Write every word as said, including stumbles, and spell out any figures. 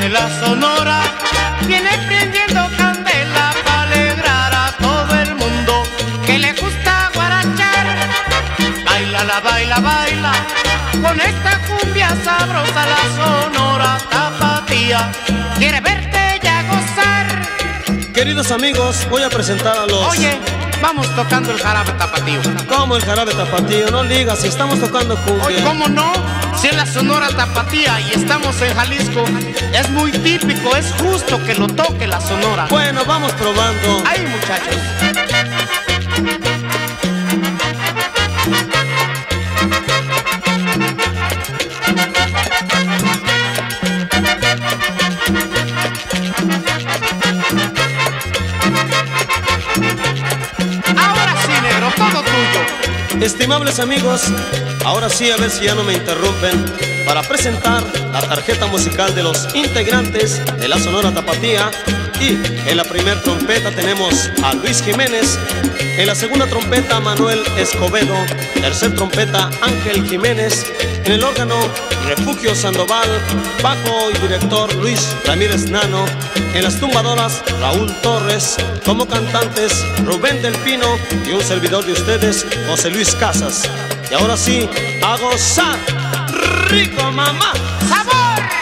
viene la Sonora, viene prendiendo candela para alegrar a todo el mundo que le gusta guarachar. Baila, la baila, baila, con esta cumbia sabrosa la Sonora Tapatía quiere verte ya gozar. Queridos amigos, voy a presentar a los... Oye, vamos tocando el jarabe tapatío. ¿Cómo el jarabe tapatío? No digas, si estamos tocando cumbia. Oye, ¿cómo no? Si es la Sonora Tapatía y estamos en Jalisco, es muy típico, es justo que lo toque la Sonora. Bueno, vamos probando. ¡Ay, muchachos! Ahora sí, negro, todo tuyo. Estimables amigos, ahora sí, a ver si ya no me interrumpen, para presentar la tarjeta musical de los integrantes de la Sonora Tapatía. Y en la primera trompeta tenemos a Luis Jiménez, en la segunda trompeta Manuel Escobedo, tercer trompeta Ángel Jiménez, en el órgano Refugio Sandoval, bajo y director Luis Ramírez Nano, en las tumbadoras Raúl Torres, como cantantes Rubén del Pino y un servidor de ustedes, José Luis Casas. Y ahora sí, a gozar, rico mamá. ¡Sabor!